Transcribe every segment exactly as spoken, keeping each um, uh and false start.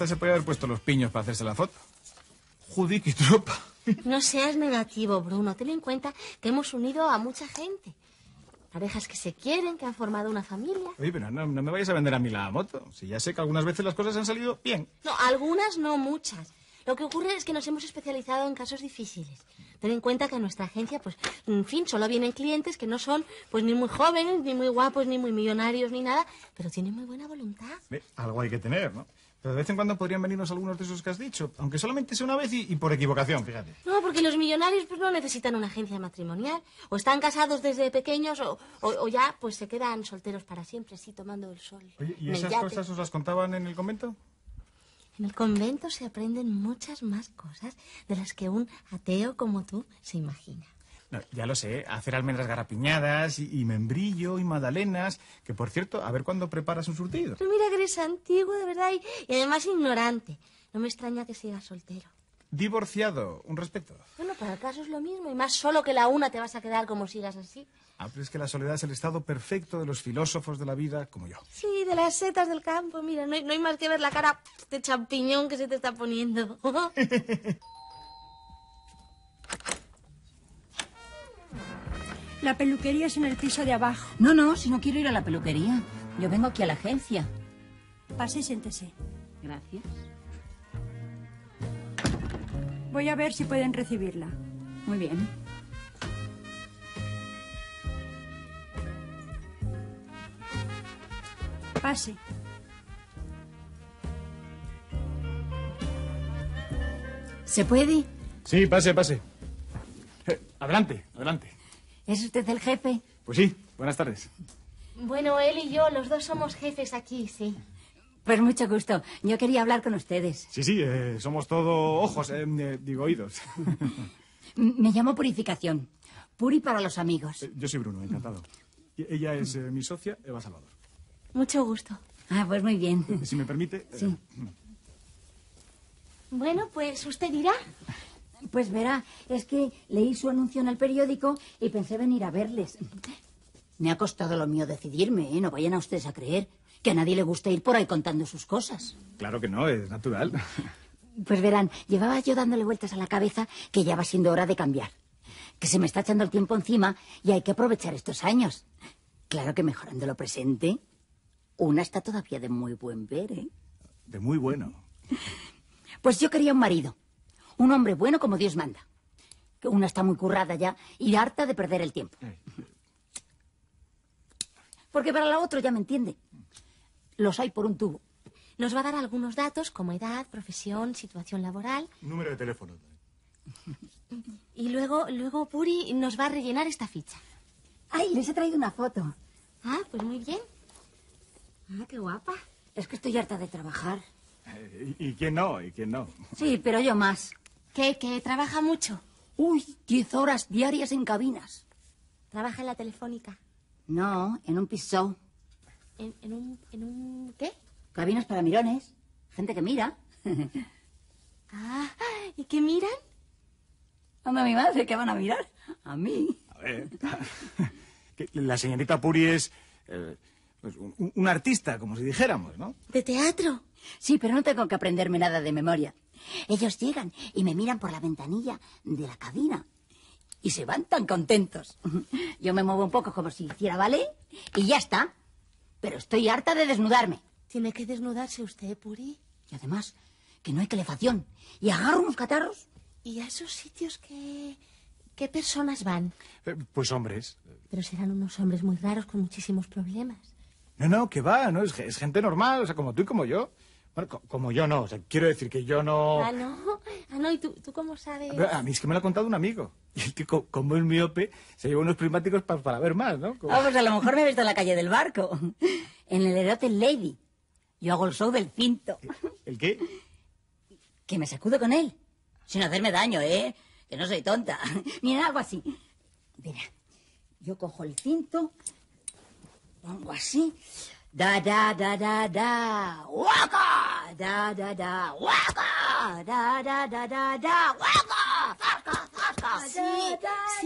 esta se puede haber puesto los piños para hacerse la foto. Judic y tropa. No seas negativo, Bruno. Ten en cuenta que hemos unido a mucha gente. Parejas que se quieren, que han formado una familia. Oye, pero no, no me vayas a vender a mí la moto. Si ya sé que algunas veces las cosas han salido bien. No, algunas no muchas. Lo que ocurre es que nos hemos especializado en casos difíciles. Ten en cuenta que a nuestra agencia, pues, en fin, solo vienen clientes que no son, pues, ni muy jóvenes, ni muy guapos, ni muy millonarios, ni nada, pero tienen muy buena voluntad. Ve, algo hay que tener, ¿no? Pero de vez en cuando podrían venirnos algunos de esos que has dicho, aunque solamente sea una vez y, y por equivocación, fíjate. No, porque los millonarios, pues, no necesitan una agencia matrimonial. O están casados desde pequeños o, o, o ya, pues, se quedan solteros para siempre, así, tomando el sol. Oye, ¿y en el esas yate. cosas os las contaban en el convento? En el convento se aprenden muchas más cosas de las que un ateo como tú se imagina. No, ya lo sé, hacer almendras garapiñadas y, y membrillo y magdalenas, que por cierto, a ver cuándo preparas un surtido. Pero mira que eres antiguo, de verdad, y, y además ignorante. No me extraña que sigas soltero. Divorciado, un respeto. Bueno, para el caso es lo mismo, y más solo que la una te vas a quedar como sigas así. Ah, pero es que la soledad es el estado perfecto de los filósofos de la vida como yo. Sí, de las setas del campo, mira, no hay, no hay más que ver la cara de champiñón que se te está poniendo. La peluquería es en el piso de abajo. No, no, si no quiero ir a la peluquería. Yo vengo aquí a la agencia. Pase y siéntese. Gracias. Voy a ver si pueden recibirla. Muy bien. Pase. ¿Se puede? Sí, pase, pase. Eh, adelante, adelante. ¿Es usted el jefe? Pues sí, buenas tardes. Bueno, él y yo, los dos somos jefes aquí, sí. Pues mucho gusto. Yo quería hablar con ustedes. Sí, sí, eh, somos todo ojos, eh, eh, digo oídos. Me llamo Purificación. Puri para los amigos. Eh, yo soy Bruno, encantado. Y ella es eh, mi socia, Eva Salvador. Mucho gusto. Ah, pues muy bien. Si me permite... eh, Sí. Bueno, pues usted dirá. Pues verá, es que leí su anuncio en el periódico y pensé venir a verles. Me ha costado lo mío decidirme, ¿eh? No vayan a ustedes a creer que a nadie le gusta ir por ahí contando sus cosas. Claro que no, es natural. Pues verán, llevaba yo dándole vueltas a la cabeza que ya va siendo hora de cambiar. Que se me está echando el tiempo encima y hay que aprovechar estos años. Claro que mejorando lo presente, una está todavía de muy buen ver, ¿eh? De muy bueno. Pues yo quería un marido. Un hombre bueno como Dios manda. Que una está muy currada ya y harta de perder el tiempo. Porque para la otra ya me entiende. Los hay por un tubo. Nos va a dar algunos datos como edad, profesión, situación laboral. Número de teléfono. Y luego, luego Puri nos va a rellenar esta ficha. Ay, les he traído una foto. Ah, pues muy bien. Ah, qué guapa. Es que estoy harta de trabajar. Eh, ¿Y, y quién no? ¿Y quién no? Sí, pero yo más. ¿Qué? ¿Que trabaja mucho? Uy, diez horas diarias en cabinas. ¿Trabaja en la telefónica? No, en un piso. ¿En, en un... en un... qué? Cabinas para mirones. Gente que mira. Ah, ¿y qué miran? Anda, mi madre, ¿qué van a mirar? A mí. A ver. Que la señorita Puri es... eh, pues un, un artista, como si dijéramos, ¿no? ¿De teatro? Sí, pero no tengo que aprenderme nada de memoria. Ellos llegan y me miran por la ventanilla de la cabina. Y se van tan contentos. Yo me muevo un poco como si hiciera ballet y ya está. Pero estoy harta de desnudarme. ¿Tiene que desnudarse usted, Puri? Y además, que no hay calefacción. Y agarro unos catarros. ¿Y a esos sitios qué... qué personas van? Eh, pues hombres. Pero serán unos hombres muy raros con muchísimos problemas. No, no, que va, ¿no? Es, ge- es gente normal, o sea, como tú y como yo. Bueno, co- como yo no, o sea, quiero decir que yo no... Ah, no. Ah, no, ¿y tú, tú cómo sabes? Pero a mí es que me lo ha contado un amigo. Y es que co- como es miope, se lleva unos prismáticos pa- para ver más, ¿no? Como- Ah, pues a lo mejor me he visto en la calle del Barco. En el Erote Lady. Yo hago el show del cinto. ¿El qué? Que me sacudo con él. Sin hacerme daño, ¿eh? Que no soy tonta. Ni en algo así. Mira, yo cojo el cinto, pongo así. Da, da, da, da, da. ¡Waka! Da, da, da. ¡Waka! Da, da, da, da, da. ¡Waka! ¡Zasca, zasca! Sí, Da, da, sí. da, da,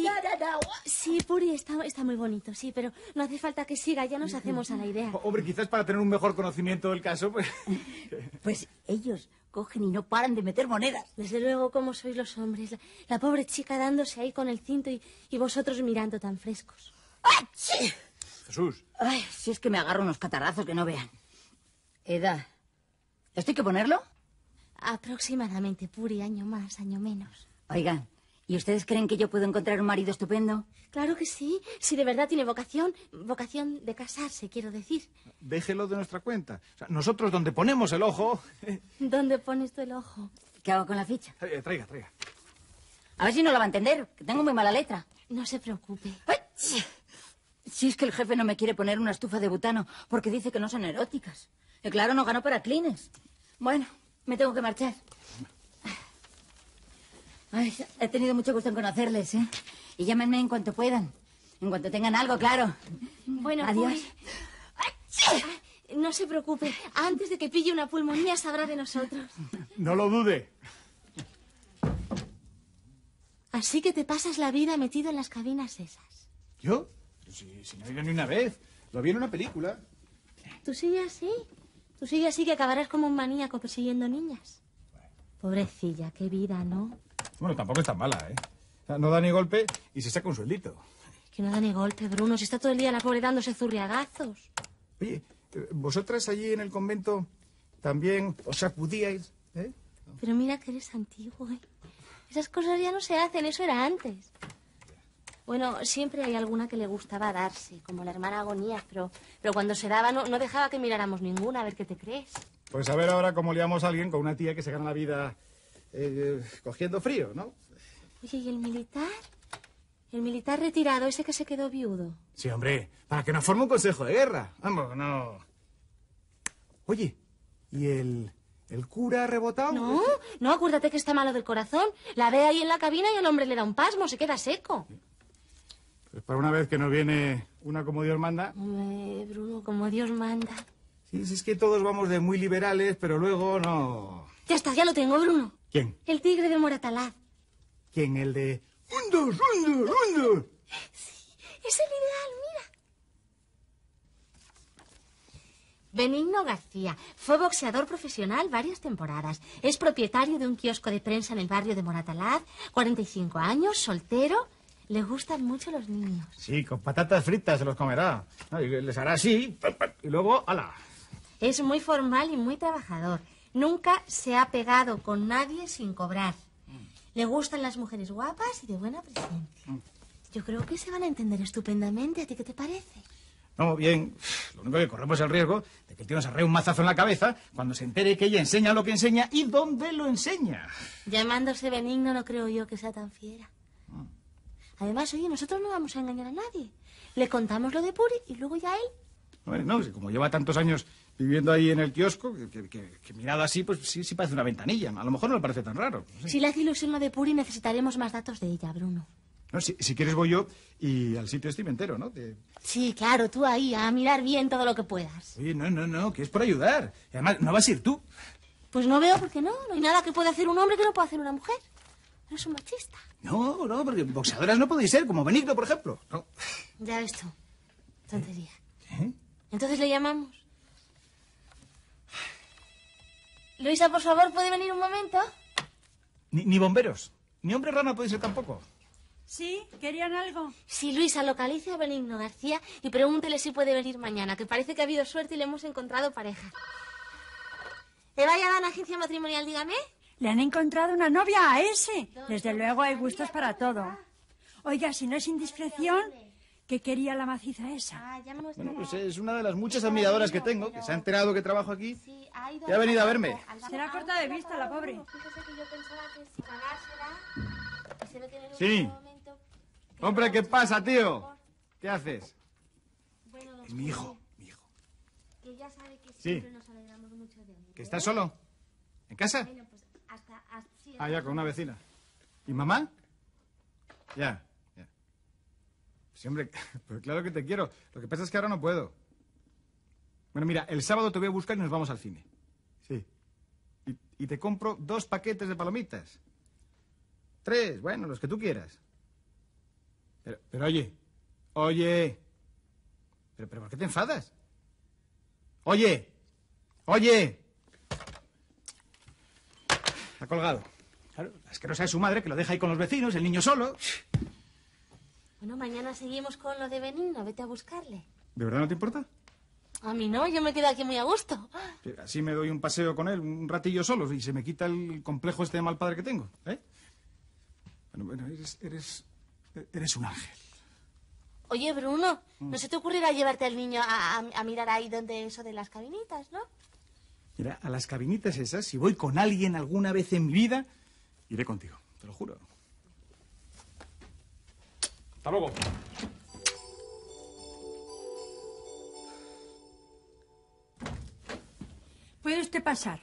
agua. Sí, Puri, está, está muy bonito, sí, pero no hace falta que siga, ya nos hacemos a la idea. O- Hombre, quizás para tener un mejor conocimiento del caso, pues... Pues ellos cogen y no paran de meter monedas. Desde luego, cómo sois los hombres. La, la pobre chica dándose ahí con el cinto y, y vosotros mirando tan frescos. ¡Achí! Jesús. Ay, si es que me agarro unos catarrazos que no vean. Eda, ¿esto hay que ponerlo? Aproximadamente, Puri, año más, año menos. Oigan, ¿y ustedes creen que yo puedo encontrar un marido estupendo? Claro que sí, si de verdad tiene vocación, vocación de casarse, quiero decir. Déjelo de nuestra cuenta. O sea, nosotros donde ponemos el ojo... ¿Dónde pones tú el ojo? ¿Qué hago con la ficha? Eh, traiga, traiga. A ver si no la va a entender, que tengo muy mala letra. No se preocupe. ¡Achí! Si es que el jefe no me quiere poner una estufa de butano porque dice que no son eróticas. Y claro, no ganó para Kleenex. Bueno, me tengo que marchar. Ay, he tenido mucho gusto en conocerles, ¿eh? Y llámenme en cuanto puedan. En cuanto tengan algo, claro. Bueno, Adiós. Puri. Ah, no se preocupe. Antes de que pille una pulmonía sabrá de nosotros. No lo dude. Así que te pasas la vida metido en las cabinas esas. ¿Yo? Pero si, si no he ido ni una vez. Lo vi en una película. Tú sigues así. Tú sigues así que acabarás como un maníaco persiguiendo niñas. Pobrecilla, qué vida, ¿no? Bueno, tampoco es tan mala, ¿eh? O sea, no da ni golpe y se saca un sueldito. Que no da ni golpe, Bruno. Si está todo el día la pobre dándose zurriagazos. Oye, vosotras allí en el convento también os sacudíais, ¿eh? Pero mira que eres antiguo, ¿eh? Esas cosas ya no se hacen, eso era antes. Bueno, siempre hay alguna que le gustaba darse, como la hermana Agonías, pero, pero cuando se daba no, no dejaba que miráramos ninguna, a ver qué te crees. Pues a ver ahora cómo liamos a alguien con una tía que se gana la vida eh, cogiendo frío, ¿no? Oye, ¿y el militar? El militar retirado, ese que se quedó viudo. Sí, hombre, para que nos forme un consejo de guerra. Vamos, no... Oye, ¿y el, el cura rebotado? No, no, acuérdate que está malo del corazón. La ve ahí en la cabina y el hombre le da un pasmo, se queda seco. Pues para una vez que nos viene una como Dios manda. Hombre, Bruno, como Dios manda. Sí, sí, es que todos vamos de muy liberales, pero luego no... Ya está, ya lo tengo, Bruno. ¿Quién? El tigre de Moratalaz. ¿Quién? El de... ¡Hundos, hundos, hundos! Es el ideal, mira. Benigno García. Fue boxeador profesional varias temporadas. Es propietario de un kiosco de prensa en el barrio de Moratalaz. cuarenta y cinco años, soltero. Le gustan mucho los niños. Sí, con patatas fritas se los comerá. ¿No? Y les hará así, y luego, ¡hala! Es muy formal y muy trabajador. Nunca se ha pegado con nadie sin cobrar. Le gustan las mujeres guapas y de buena presencia. Yo creo que se van a entender estupendamente. ¿A ti qué te parece? No, bien, lo único que corremos es el riesgo de que el tío nos arree un mazazo en la cabeza cuando se entere que ella enseña lo que enseña y dónde lo enseña. Llamándose Benigno no creo yo que sea tan fiera. Además, oye, nosotros no vamos a engañar a nadie. Le contamos lo de Puri y luego ya él. Bueno, no, si como lleva tantos años viviendo ahí en el kiosco, que, que, que, que mirado así, pues sí, sí parece una ventanilla. A lo mejor no le parece tan raro. No sé. Si le hace ilusión lo de Puri, necesitaremos más datos de ella, Bruno. No, si, si quieres voy yo y al sitio este me entero, ¿no? Te- Sí, claro, tú ahí, a mirar bien todo lo que puedas. Oye, no, no, no, que es por ayudar. Y además, no vas a ir tú. Pues no veo por qué no. No hay nada que pueda hacer un hombre que no pueda hacer una mujer. Eres un machista. No, no, porque boxeadoras no podéis ser, como Benigno, por ejemplo. No. Ya ves tú. Tontería. ¿Eh? Entonces le llamamos. Luisa, por favor, ¿puede venir un momento? Ni, ni bomberos, ni hombre rana podéis ser tampoco. ¿Sí? ¿Querían algo? Sí, Luisa, localice a Benigno García y pregúntele si puede venir mañana, que parece que ha habido suerte y le hemos encontrado pareja. ¿Le va a llamar a la agencia matrimonial, dígame? Le han encontrado una novia a ese. Desde luego hay gustos para todo. Oiga, si no es indiscreción, ¿qué quería la maciza esa? Ah, ya me lo Bueno, pues esperaba. es una de las muchas admiradoras que tengo, que se ha enterado que trabajo aquí. Sí, ha ido Y ha venido a al verme. banco, al banco. Será corta de vista la pobre. Fíjese que yo pensaba que si pagársela, que se ve que en el Sí. último momento... Hombre, ¿qué pasa, tío? ¿Qué haces? Bueno, lo Es mi hijo, mi hijo. que ya sabe que Sí. siempre nos alegramos mucho de él. ¿Que estás solo? ¿En casa? Bueno, pues hasta... hasta sí, Ah, ya, con una vecina. ¿Y mamá? Ya, ya. Sí, hombre, pues claro que te quiero. Lo que pasa es que ahora no puedo. Bueno, mira, el sábado te voy a buscar y nos vamos al cine. Sí. Y, y te compro dos paquetes de palomitas. Tres, bueno, los que tú quieras. Pero, pero oye, oye... Pero, pero, ¿por qué te enfadas? Oye, oye... Ha colgado. Claro, es que no sabe su madre, que lo deja ahí con los vecinos, el niño solo. Bueno, mañana seguimos con lo de Benigno. Vete a buscarle. ¿De verdad no te importa? A mí no, yo me quedo aquí muy a gusto. Así me doy un paseo con él, un ratillo solo, y se me quita el complejo este de mal padre que tengo, ¿eh? Bueno, bueno, eres... eres... eres un ángel. Oye, Bruno, ¿no se te ocurrirá llevarte al niño a, a, a mirar ahí donde eso de las cabinitas, no? Mira, a las cabinitas esas, si voy con alguien alguna vez en mi vida, iré contigo, te lo juro. Hasta luego. Puede usted pasar.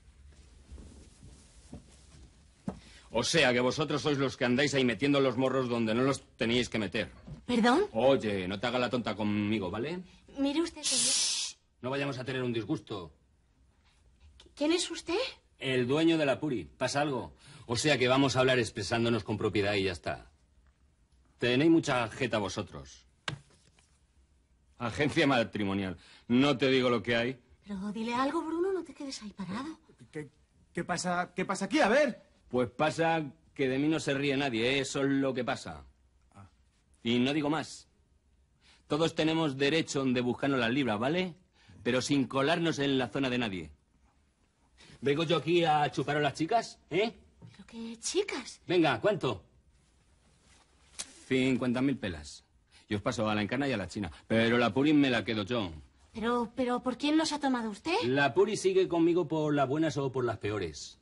O sea, que vosotros sois los que andáis ahí metiendo los morros donde no los teníais que meter. ¿Perdón? Oye, no te hagas la tonta conmigo, ¿vale? Mire usted, señor. No vayamos a tener un disgusto. ¿Quién es usted? El dueño de la Puri. ¿Pasa algo? O sea que vamos a hablar expresándonos con propiedad y ya está. Tenéis mucha jeta vosotros. Agencia matrimonial. No te digo lo que hay. Pero dile algo, Bruno, no te quedes ahí parado. ¿Qué, qué pasa, qué pasa aquí? A ver. Pues pasa que de mí no se ríe nadie, ¿eh? Eso es lo que pasa. Y no digo más. Todos tenemos derecho de buscarnos las libras, ¿vale? Pero sin colarnos en la zona de nadie. ¿Vengo yo aquí a chuparos las chicas, eh? ¿Pero qué chicas? Venga, ¿cuánto? Cincuenta mil pelas. Y os paso a la Encarna y a la China. Pero la Puri me la quedo yo. Pero, pero, ¿por quién nos ha tomado usted? La Puri sigue conmigo por las buenas o por las peores.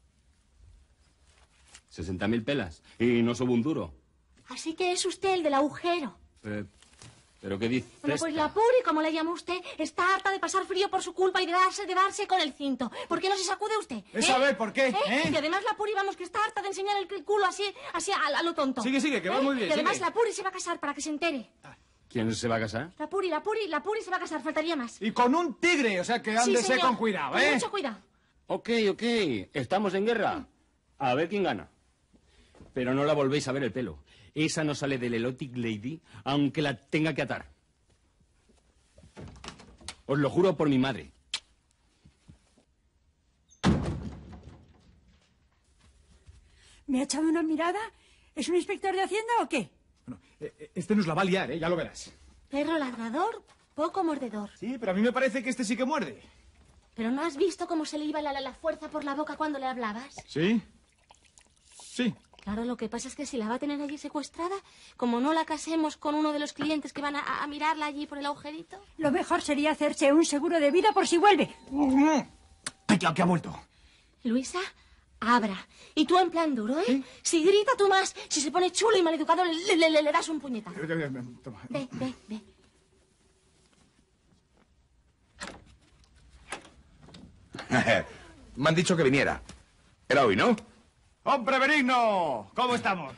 Sesenta mil pelas. Y no subo un duro. Así que es usted el del agujero. Eh, ¿Pero qué dice Bueno, pues esta? la Puri, como le llama usted, está harta de pasar frío por su culpa y de darse, de darse con el cinto. ¿Por qué no se sacude usted? Eso, a ver, ¿por qué? ¿Eh? ¿Eh? Y además la Puri, vamos, que está harta de enseñar el culo así, así a, a lo tonto. Sigue, sigue, que va muy bien, Y además sigue. la Puri se va a casar para que se entere. ¿Quién se va a casar? La Puri, la Puri, la Puri se va a casar, faltaría más. Y con un tigre, o sea que Sí, ándese señor. con cuidado, Con ¿eh? mucho cuidado. Ok, ok. Estamos en guerra. A ver quién gana. Pero no la volvéis a ver el pelo. Esa no sale del Erotic Lady, aunque la tenga que atar. Os lo juro por mi madre. ¿Me ha echado una mirada? ¿Es un inspector de Hacienda o qué? Bueno, eh, este nos la va a liar, ¿eh? Ya lo verás. Perro ladrador, poco mordedor. Sí, pero a mí me parece que este sí que muerde. ¿Pero no has visto cómo se le iba la, la, la fuerza por la boca cuando le hablabas? ¿Sí? Sí. Claro, lo que pasa es que si la va a tener allí secuestrada, como no la casemos con uno de los clientes que van a, a mirarla allí por el agujerito. Lo mejor sería hacerse un seguro de vida por si vuelve. ¡Ay, que ha vuelto! Luisa, abra. Y tú en plan duro, ¿eh? Si grita tú más, si se pone chulo y maleducado, le, le, le, le das un puñetazo. Toma. Ve, ve, ve. Me han dicho que viniera. Era hoy, ¿no? ¡Hombre Benigno! ¿Cómo estamos?